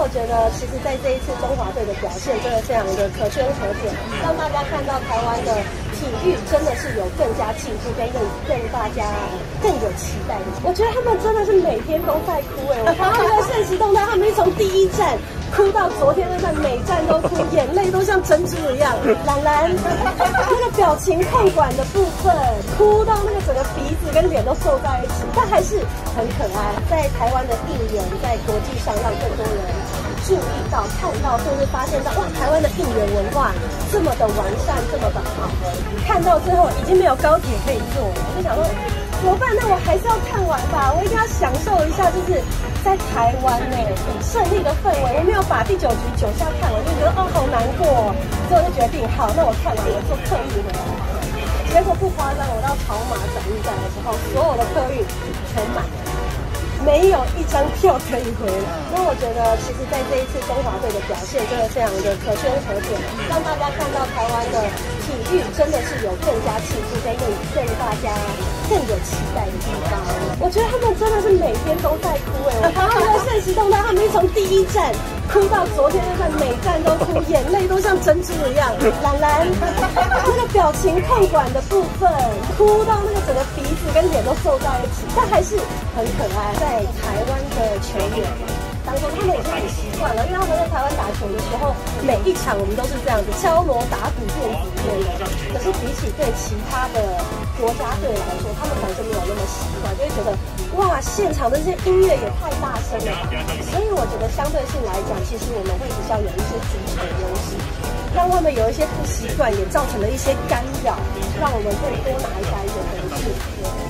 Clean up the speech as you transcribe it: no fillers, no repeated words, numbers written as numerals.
我觉得，其实在这一次中华队的表现真的非常的可圈可点，让大家看到台湾的体育真的是有更加进步，跟大家更有期待的。我觉得他们真的是每天都在哭我看他们的现实动态，他们从第一站哭到昨天那站，每站都哭，眼泪都像珍珠一样。兰兰那个表情控管的部分，哭到那个整个鼻子跟脸都皱在一起，但还是很可爱。在台湾的应援，在国际上让更多人注意到、看到，甚至发现到，哇，台湾的应援文化这么的完善，这么的好。看到最后已经没有高铁可以坐了，我就想说怎么办？那我还是要看完吧，我一定要享受一下，就是在台湾胜利的氛围。我没有把第9局9下看完，就觉得哦好难过哦，所以我就决定好，那我看完我坐客运回来。结果不夸张，我到草马转运站的时候，所有的客运全满。没有一张票可以回来。那我觉得，其实在这一次中华队的表现真的非常的可圈可点，让大家看到台湾的体育真的是有更加进步，跟大家更有期待的地方。我觉得他们真的是每天都在哭我看他们的现实动态，他们从第一站哭到昨天那站，每站都哭，眼泪都像珍珠一样。兰兰那个表情控管的部分，哭到那个整个鼻子跟脸都皱在一起，但还是很可爱。在台湾的球员当中，他们已经很习惯了，因为他们在台湾打球的时候，每一场我们都是这样子敲锣打鼓电子乐的。可是比起对其他的国家队来说，他们可能就没有那么习惯，就会觉得哇，现场的这些音乐也太大声了吧。所以我觉得相对性来讲，其实我们会比较有一些主场优势，让他们有一些不习惯，也造成了一些干扰，让我们可以多拿下一些分数。